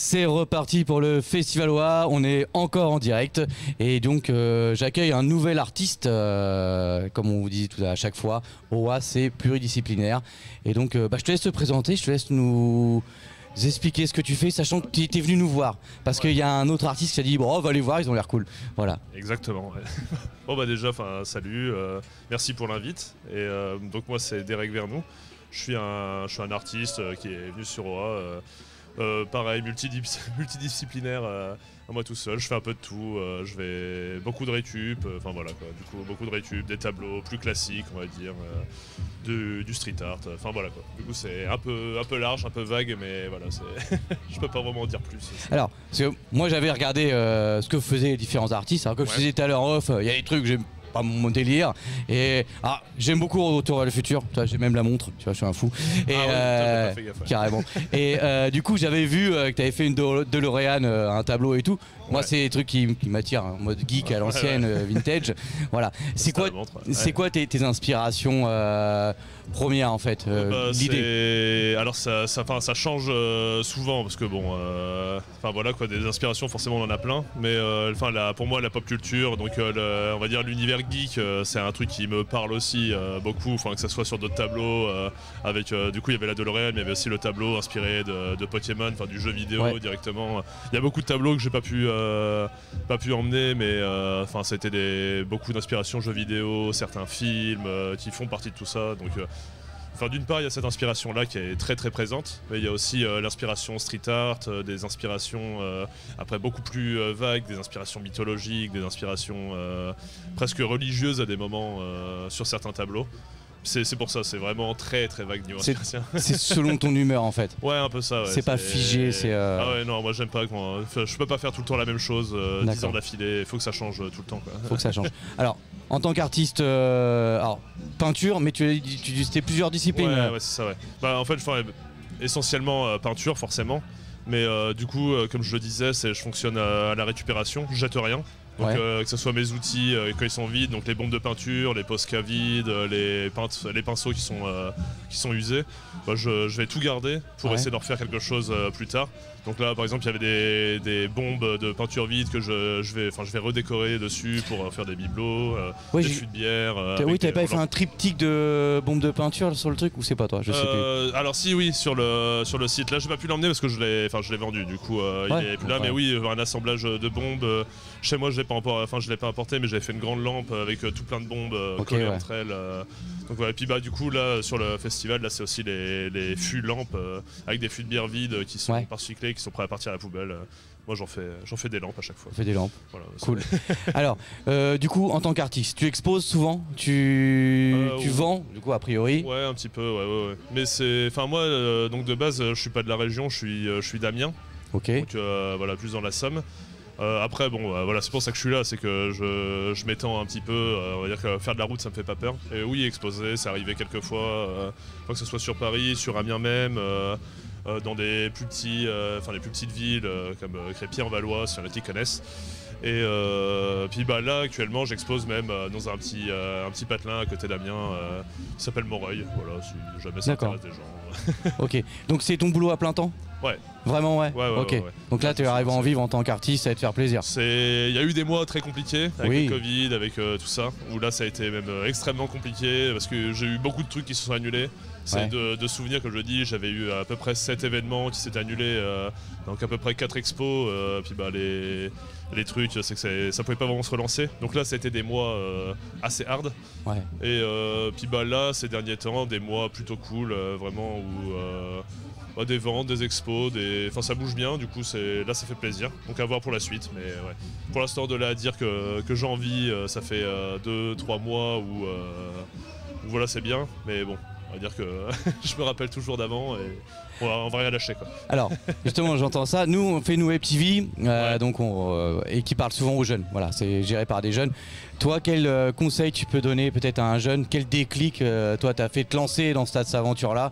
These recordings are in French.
C'est reparti pour le Festival OA, on est encore en direct et donc j'accueille un nouvel artiste, comme on vous dit tout à chaque fois, OA c'est pluridisciplinaire et donc je te laisse te présenter, je te laisse nous expliquer ce que tu fais, sachant que tu es venu nous voir parce qu'il y a un autre artiste qui a dit bon, on va les voir, ils ont l'air cool, voilà. Exactement. Ouais. Bon bah déjà, salut, merci pour l'invite et donc moi c'est Derek Vernou, je suis un artiste qui est venu sur OA. Pareil, multidisciplinaire, moi tout seul, je fais un peu de tout, je vais beaucoup de récup, enfin voilà quoi, du coup beaucoup de récup, des tableaux plus classiques on va dire, du street art, enfin voilà quoi. Du coup c'est un peu large, un peu vague, mais voilà, je peux pas vraiment en dire plus. Alors, moi j'avais regardé ce que faisaient les différents artistes, alors comme je disais tout à l'heure en off, il y a des trucs que j'aime pas mon délire et j'aime beaucoup Retour vers le futur, j'ai même la montre, tu vois, je suis un fou et pas fait gaffe, ouais. carrément et du coup j'avais vu que tu avais fait une DeLorean, un tableau et tout. Moi c'est des trucs qui m'attirent, en mode geek à l'ancienne, vintage, voilà. C'est quoi tes inspirations premières en fait, l'idée? Alors ça change souvent parce que bon, voilà quoi, des inspirations forcément on en a plein, mais pour moi la pop culture, donc on va dire l'univers geek, c'est un truc qui me parle aussi beaucoup, que ça soit sur d'autres tableaux, avec du coup il y avait la DeLorean, mais il y avait aussi le tableau inspiré de Pokémon, du jeu vidéo directement. Il y a beaucoup de tableaux que j'ai pas pu emmener, mais c'était beaucoup d'inspiration jeux vidéo, certains films qui font partie de tout ça, donc d'une part il y a cette inspiration là qui est très très présente, mais il y a aussi l'inspiration street art, des inspirations après beaucoup plus vagues, des inspirations mythologiques, des inspirations presque religieuses à des moments sur certains tableaux. C'est pour ça, c'est vraiment très très vague niveau inspiration. C'est selon ton humeur en fait. Ouais, un peu ça. Ouais, c'est pas figé, c'est. Ah ouais, non, moi j'aime pas. Je peux pas faire tout le temps la même chose, 10 ans d'affilée. Il faut que ça change tout le temps. Faut que ça change. Alors, en tant qu'artiste, peinture, mais tu c'était plusieurs disciplines. Ouais, c'est ça. Ouais. En fait, essentiellement peinture, forcément. Mais du coup, comme je le disais, je fonctionne à la récupération. Je jette rien. Donc que ce soit mes outils quand ils sont vides, donc les bombes de peinture, les Posca vides, les pinceaux qui sont usés, je vais tout garder pour essayer d'en refaire quelque chose plus tard. Donc là par exemple il y avait des bombes de peinture vide que je vais redécorer dessus pour faire des bibelots, des fûts de bière. Oui, t'avais pas fait un triptyque de bombes de peinture sur le truc, ou c'est pas toi? Je sais plus. Alors si, oui, sur le site. Là j'ai pas pu l'emmener parce que je l'ai vendu, du coup il est plus là, mais oui, un assemblage de bombes. Chez moi je l'ai pas importé, mais j'avais fait une grande lampe avec tout plein de bombes collées entre elles. Donc voilà, et puis du coup là sur le festival, là c'est aussi les fûts lampes avec des fûts de bière vides qui sont par recyclés, qui sont prêts à partir à la poubelle. Moi j'en fais des lampes à chaque fois. Fais des lampes. Voilà, cool. Alors du coup en tant qu'artiste, tu exposes souvent, tu vends du coup a priori? Ouais, un petit peu, ouais. Mais moi donc de base je suis pas de la région, je suis d'Amiens. Ok. Donc plus dans la Somme. Après c'est pour ça que je suis là, c'est que je m'étends un petit peu, on va dire que faire de la route ça me fait pas peur. Et oui, exposer, c'est arrivé quelques fois, que ce soit sur Paris, sur Amiens même, dans des plus petites villes comme Crépy-en-Valois, si y en a qui connaissent. Et puis là actuellement j'expose même dans un petit patelin à côté d'Amiens qui s'appelle Moreuil, voilà, si jamais ça intéresse des gens. Ok, donc c'est ton boulot à plein temps? Ouais. Vraiment, ouais. Ok. Ouais. Donc là, tu arrives à en vivre en tant qu'artiste, ça va te faire plaisir. Il y a eu des mois très compliqués avec le Covid, avec tout ça, où là ça a été même extrêmement compliqué parce que j'ai eu beaucoup de trucs qui se sont annulés. C'est de souvenirs, comme je le dis, j'avais eu à peu près 7 événements qui s'étaient annulés, donc à peu près 4 expos, puis les trucs, c'est que ça pouvait pas vraiment se relancer. Donc là, ça a été des mois assez hard. Ouais. Et puis là, ces derniers temps, des mois plutôt cool, vraiment où des ventes, des expos, ça bouge bien, du coup là ça fait plaisir. Donc à voir pour la suite, mais pour l'instant de là à dire que j'en vis, ça fait 2-3 mois où voilà, c'est bien, mais bon, on va dire que je me rappelle toujours d'avant et on va rien lâcher quoi. Alors justement j'entends ça, nous on fait Web TV, donc et qui parle souvent aux jeunes, voilà, c'est géré par des jeunes. Toi, quel conseil tu peux donner peut-être à un jeune? Quel déclic toi t'as fait te lancer dans cette aventure là?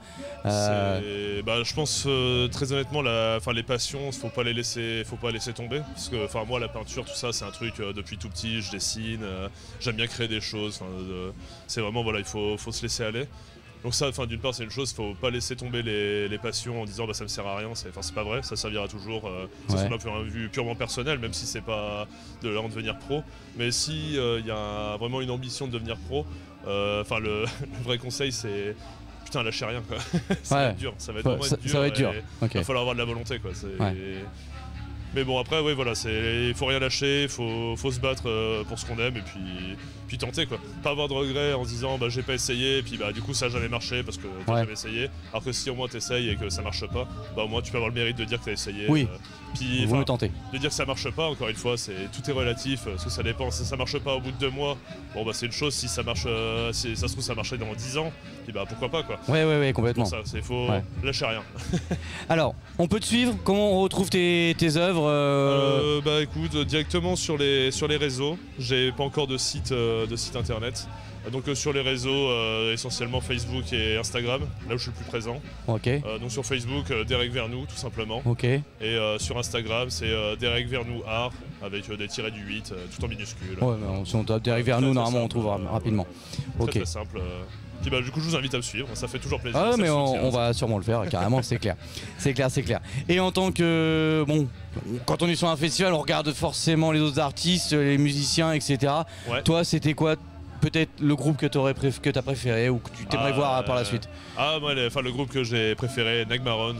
Je pense très honnêtement les passions, faut pas laisser tomber, parce que moi la peinture tout ça c'est un truc depuis tout petit, je dessine, j'aime bien créer des choses, c'est vraiment il faut se laisser aller. Donc ça, d'une part, c'est une chose, faut pas laisser tomber les passions en disant bah, ça me sert à rien, c'est pas vrai, ça servira toujours. Ça c'est d'un point de vue purement personnel, même si c'est pas de là en devenir pro. Mais si il y a vraiment une ambition de devenir pro, le vrai conseil c'est putain lâchez rien quoi. Ça va être dur, ça va être vraiment dur. Ça va être dur. Il va falloir avoir de la volonté quoi. Mais bon après oui voilà, il faut rien lâcher, faut se battre pour ce qu'on aime et puis tenter quoi. Pas avoir de regrets en se disant bah j'ai pas essayé et puis bah du coup ça a jamais marché parce que t'as jamais essayé. Alors que si au moins t'essayes et que ça marche pas, bah au moins tu peux avoir le mérite de dire que t'as essayé. Oui. Puis Vous me tentez. De dire que ça marche pas, encore une fois, tout est relatif, parce que ça dépend. Si ça marche pas au bout de 2 mois, bon bah c'est une chose. Si ça marche, si ça se trouve ça marchait dans 10 ans, puis bah pourquoi pas quoi. Ouais, complètement. C'est pour ça, faut lâcher rien. Alors, on peut te suivre? Comment on retrouve tes œuvres? Bah écoute, directement sur les réseaux. J'ai pas encore de site internet. Donc sur les réseaux, essentiellement Facebook et Instagram, là où je suis le plus présent. Ok. Donc sur Facebook, Derek Vernou, tout simplement. Ok. Et sur Instagram, c'est Derek Vernou Art, avec des tirets du 8, tout en minuscule. Ouais, si on tape Derek Vernou, normalement on trouve rapidement. Très, très simple. Puis bah, du coup, je vous invite à me suivre, ça fait toujours plaisir. Ah mais on va sûrement le faire, carrément, c'est clair. C'est clair. Et en tant que... Bon, quand on est sur un festival, on regarde forcément les autres artistes, les musiciens, etc. Ouais. Toi, c'était quoi peut-être le groupe que tu as préféré ou que tu t'aimerais voir par la suite? Moi, le groupe que j'ai préféré, Negmarons,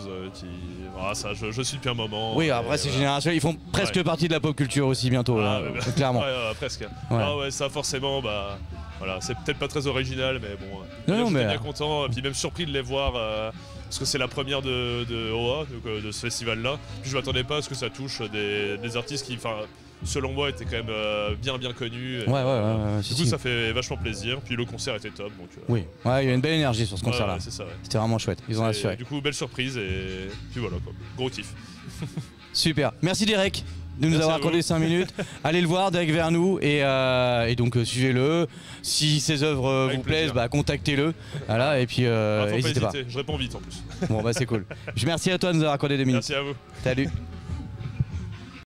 je suis depuis un moment. Oui, après c'est générationnel, ils font presque partie de la pop culture aussi bientôt, clairement. Presque. Ça forcément, bah voilà, c'est peut-être pas très original, mais bon, j'étais bien content, puis même surpris de les voir. Parce que c'est la première de OA, donc, de ce festival-là. Puis je m'attendais pas à ce que ça touche des artistes qui, selon moi, étaient quand même bien connus. Du coup, ça fait vachement plaisir. Puis le concert était top. Donc, oui, il y a une belle énergie sur ce concert-là. C'était vraiment chouette, ils ont assuré. Du coup, belle surprise et puis voilà, quoi. Gros kiff. Super, merci Derek de nous avoir accordé 5 minutes. Allez le voir, Derek Vernou, et donc suivez-le. Si ses œuvres vous plaisent, contactez-le. Voilà, et puis n'hésitez pas. Je réponds vite en plus. Bon, c'est cool. Merci à toi de nous avoir accordé 2 minutes. Merci à vous. Salut.